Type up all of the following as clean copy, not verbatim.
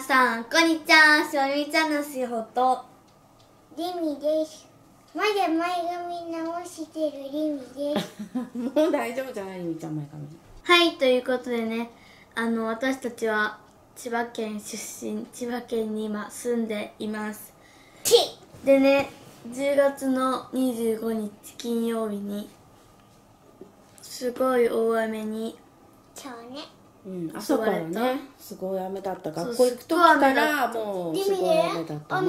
さん、こんにちは。しおみちゃんのしほと。 リミです。まだ前髪直してるリミです。 もう大丈夫じゃないみちゃん前髪。 はい、ということでね、私たちは千葉県出身、千葉県に今住んでいます。でね、10月の25日金曜日に、すごい大雨に、 そうね。 朝からね、すごい雨だった。学校行く時からもうすごい雨だったね。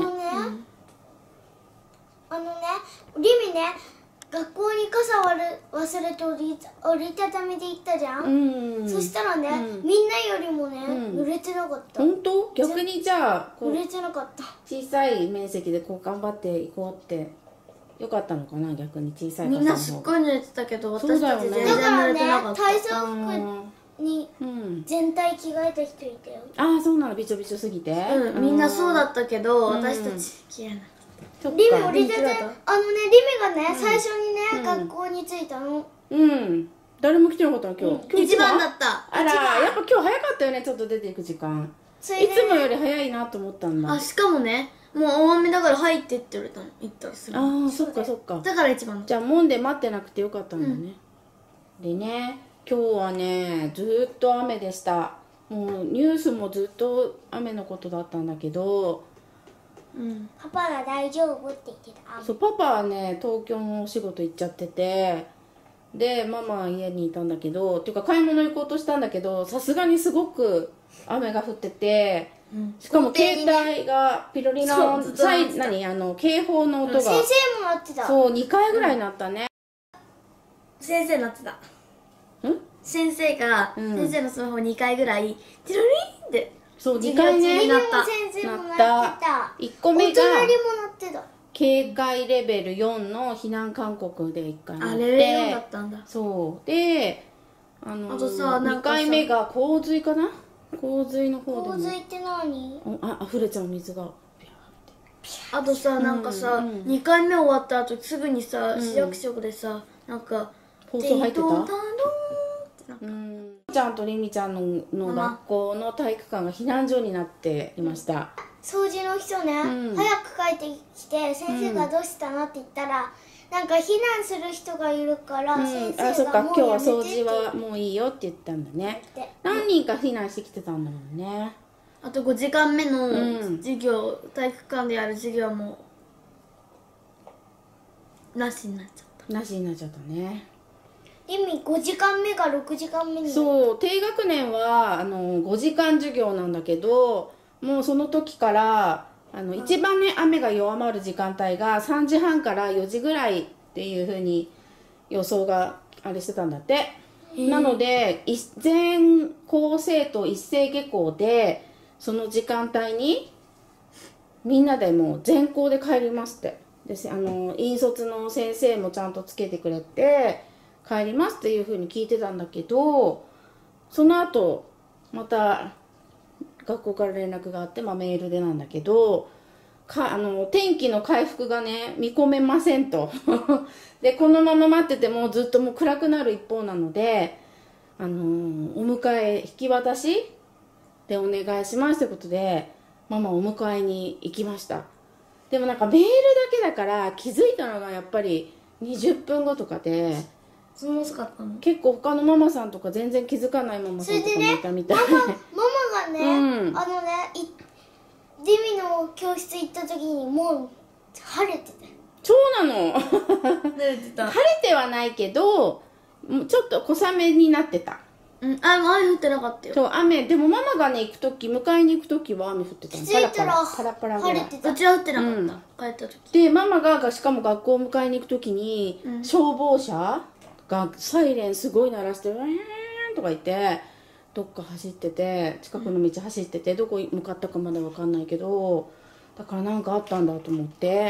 リミね、学校に傘忘れて折りたたみで行ったじゃん。そしたらね、みんなよりもね、濡れてなかった。 本当？逆にじゃあ濡れてなかった。 小さい面積でこう頑張っていこうってよかったのかな、逆に小さい傘の方が。 みんなすっごい濡れてたけど、私たち全然濡れてなかった。 体操服に全体着替えた人いたよ。 ああ、そうなの、びちょびちょすぎて。 みんなそうだったけど、私たち着れない。 リミ折りたたみ、リミがね、最初にね、学校に着いたの。 誰も来てなかったの今日。 一番だった。 あら、やっぱ今日早かったよね、ちょっと出ていく時間。いつもより早いなと思ったんだ。 あ、しかもね、もう大雨だから入ってって言われたの。行ったらすぐ。 ああ、そっかそっか。 だから一番だった。 じゃあ門で待ってなくてよかったんだね。でね、今日はね、ずーっと雨でした。もうニュースもずっと雨のことだったんだけど、 パパが大丈夫って言ってた。 そう、パパはね、東京のお仕事行っちゃってて、でママは家にいたんだけど、っていうか買い物行こうとしたんだけど、さすがにすごく雨が降ってて、しかも携帯がピロリの警報の音が先生も鳴ってた。 そう2回ぐらい鳴ったね。 先生鳴ってた。先生が、先生のスマホ2回ぐらいティロリーンってそう2回ね鳴った。先生も鳴ってた。 1個目がお隣も鳴ってた。 警戒レベル4の避難勧告で1回鳴って、 あ、レベル4だったんだ。 そうで、 あとさ、 2回目が洪水かな、洪水の方でも洪水って何？ 溢れちゃう水が。 あとさ、なんかさ、2回目終わった後すぐにさ、市役所でさ、なんか放送入ってた？ちゃんとりみちゃんの学校の体育館が避難所になっていました。 掃除の人ね、早く帰ってきて先生がどうしたのって言ったら、なんか避難する人がいるから先生がもうやめてって。 今日は掃除はもういいよって言ったんだね。何人か避難してきてたんだもんね。 あと5時間目の授業、体育館でやる授業もなしになっちゃった。 なしになっちゃったね。 リミ5時間目か6時間目に。 そう、低学年は5時間授業なんだけど、もうその時から一番ね雨が弱まる時間帯が3時半から4時ぐらいっていう風に予想があれしてたんだって。なので全校生徒一斉下校で、その時間帯にみんなでもう全校で帰りますって。で引率の先生もちゃんとつけてくれて帰りますっていう風に聞いてたんだけど、その後また学校から連絡があって、メールでなんだけど、天気の回復がね見込めませんとでこのまま待っててもずっともう暗くなる一方なので、お迎え引き渡しでお願いしますということで、ママお迎えに行きました。でもなんかメールだけだから気づいたのがやっぱり20分後とかで、 そんな遅かったの？ 結構他のママさんとか全然気づかないママさんとかもいたみたい。 ママがね、デミの教室行った時にもう晴れてたよ。 そうなの晴れてた。 晴れてはないけどちょっと小雨になってた。 雨降ってなかったよ。 そう、雨でもママがね迎えに行く時は雨降ってたの。 気づいたらパラパラぐらい。 うちは降ってなかった、帰った時でママがしかも学校を迎えに行く時に、消防車がサイレンすごい鳴らして「ウェーン」とか言ってどっか走ってて、近くの道走ってて、どこ向かったかまだ分かんないけど、だからなんかあったんだと思って。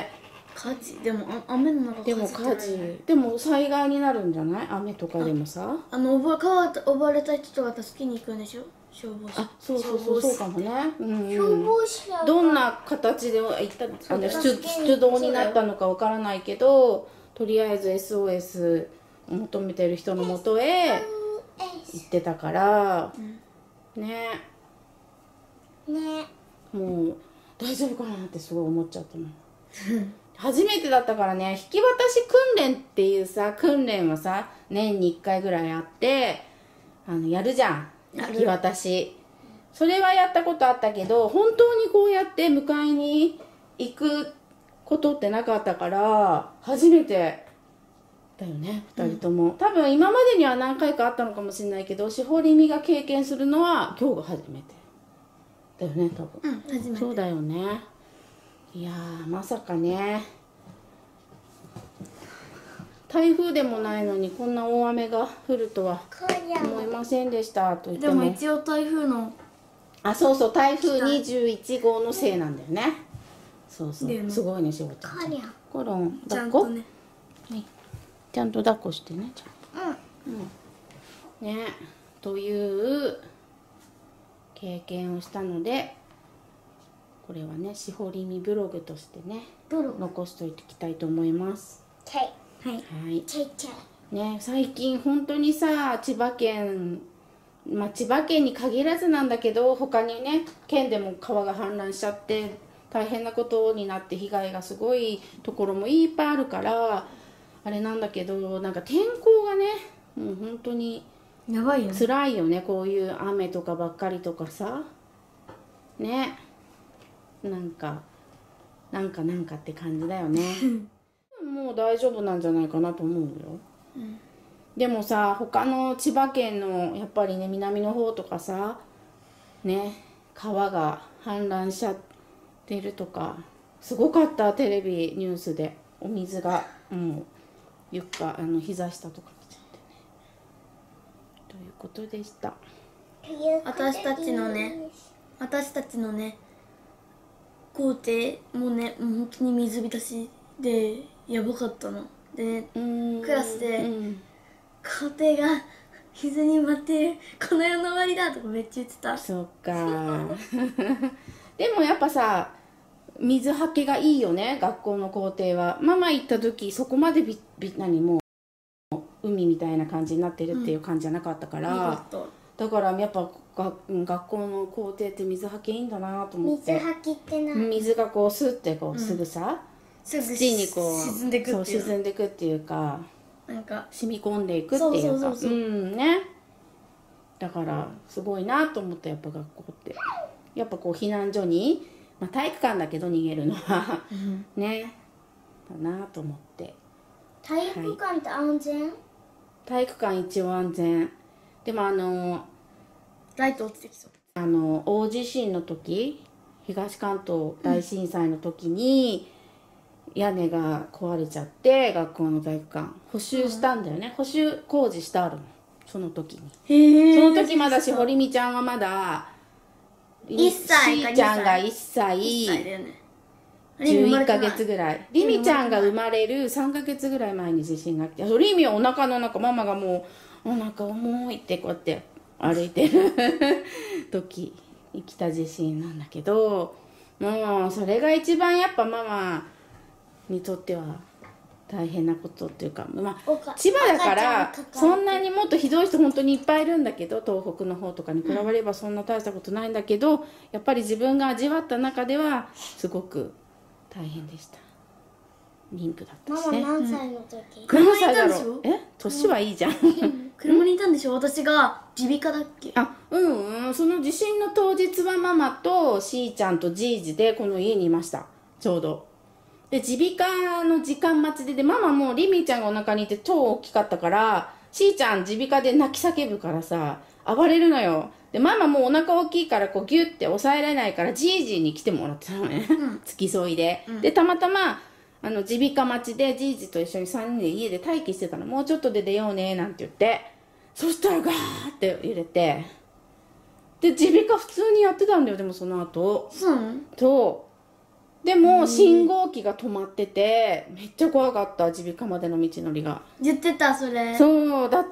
火事でも雨の中でも火事でも災害になるんじゃない？雨とかでもさ、 溺れた人とか助けに行くんでしょ、消防車。 そうかもね。 消防車どんな形で出動になったのかわからないけど、とりあえず SOS を求めてる人のもとへ行ってたから、ね。 もう大丈夫かなってすごい思っちゃったもん初めてだったからね、引き渡し訓練っていうさ、訓練はさ年に1回ぐらいあってやるじゃん、引き渡し。それはやったことあったけど、本当にこうやって迎えに行くことってなかったから初めてだよね、2人とも。多分今までには何回かあったのかもしれないけど、しほりみが経験するのは今日が初めてだよね、多分。 初めて。 そうだよね。いやー、まさかね、台風でもないのにこんな大雨が降るとは思いませんでしたと言っても。 でも一応台風のそうそう、台風21号のせいなんだよね。そうそう、すごいね、しほちゃん。コロン抱っこ、ね、はい、ちゃんと抱っこしてね、ちゃんと。ね、という経験をしたので、これはね、しほりみブログとしてね、残しておきたいと思います。はい。ね、最近本当にさ、千葉県、千葉県に限らずなんだけど、他にね、県でも川が氾濫しちゃって大変なことになって、被害がすごいところもいっぱいあるから、あれなんだけど、なんか天候がね、もう本当にやばいよね。 辛いよね、こういう雨とかばっかりとかさね、なんかって感じだよねもう大丈夫なんじゃないかなと思うよ、でもさ、他の千葉県のやっぱりね、南の方とかさね、川が氾濫しちゃってるとか、すごかった、テレビニュースでお水がもう床膝下とか来ちゃってね、ということでした。 私たちのね校庭もね、もう本当に水浸しでやばかったのでね、クラスで、校庭が水に埋まってる、この世の終わりだとかめっちゃ言ってた。 そっかでもやっぱさ、水はけがいいよね、学校の校庭は。ママ行った時そこまでもう海みたいな感じになってるっていう感じじゃなかったから、だからやっぱ学校の校庭って水はけいいんだなと思って。 水はけって何？ 水がこうスッてこうすぐさ、土にこう沈んでくっていう、 沈んでくっていうか、 なんか染み込んでいくっていうか、ね、だからすごいなと思った。やっぱ学校ってやっぱこう避難所に、体育館だけど逃げるのはね、だなと思って。 体育館って安全？ 体育館一応安全。でもライト落ちてきそう。 大地震の時、東関東大震災の時に、屋根が壊れちゃって学校の体育館補修したんだよね、補修工事してあるの、その時に。その時まだしほりみちゃんはまだ 1歳かしーちゃんが1歳だよね、 11ヶ月ぐらい。りみちゃんが生まれる3ヶ月ぐらい前に地震が来て、りみはお腹の中、ママがもうお腹重いってこうやって歩いてる時に来た地震なんだけど、もうそれが一番やっぱママにとっては大変なことっていうか、千葉だからそんなにもっとひどい人本当にいっぱいいるんだけど、東北の方とかに比べればそんな大したことないんだけど、やっぱり自分が味わった中ではすごく大変でした。妊婦だったしね。 ママ何歳の時？ 車にいたんでしょ？ 年はいいじゃん車にいたんでしょ？私が耳鼻科だっけ？ その地震の当日はママとしーちゃんとじいじでこの家にいました、ちょうど。で耳鼻科の時間待ちで、ママもりみちゃんがお腹にいて超大きかったから、しーちゃん耳鼻科で泣き叫ぶからさ、暴れるのよ。でママもうお腹大きいからこうギュッて抑えられないから、じいじに来てもらってたのね、付き添いで、でたまたま耳鼻科待ちでじいじと一緒に3人で家で待機してたの。もうちょっとで出ようねなんて言って、そしたらガーって揺れて、で耳鼻科普通にやってたんだよ。でもその後でも信号機が止まってて、めっちゃ怖かった、耳鼻科までの道のりが。 言ってた、それ。 そうだって、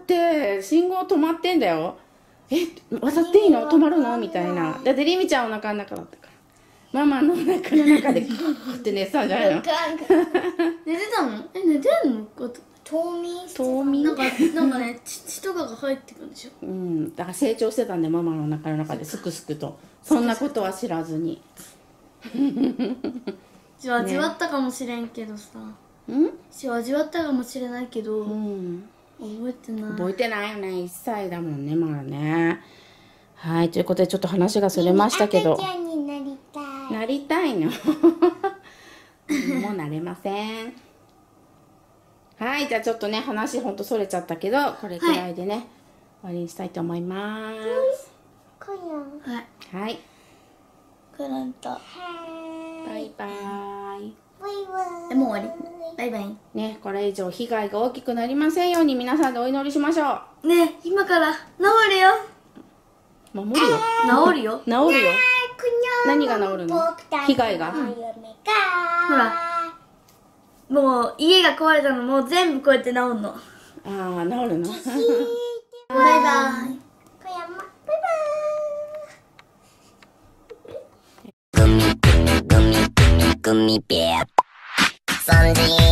信号止まってんだよ。渡っていいの？止まるの？みたいな。だってりみちゃんお腹の中だったから、ママのお腹の中でグーって寝てたんじゃないの？ 寝てたの？寝てんの？ 冬眠してた。 冬眠なんかね血とかが入ってくるんでしょ。 うん、だから成長してたんで、ママの中ですくすくと。そんなことは知らずに。 血は味わったかもしれんけどさ、血は味わったかもしれないけど、覚えてない。 覚えてないよね。1歳だもんね、まだね。はい、ということでちょっと話がそれましたけど。 赤ちゃんになりたい。 なりたいのもうなれません。はい、じゃあちょっとね、話ほんとそれちゃったけど、これくらいでね、終わりにしたいと思います。 こやん。 はい。 はい。 クラント。 バイバイ。 バイバイ。 もう終わり。バイバイ。 ね、これ以上被害が大きくなりませんように皆さんでお祈りしましょう。 ね、今から治るよ。 もう無理よ。 治るよ。 治るよ。何が治るの？被害が。 ほら、もう家が壊れたのもう全部こうやって治るの。 ああ、治るの。 バイバイ。 こやま。 gummy bear. Sunday.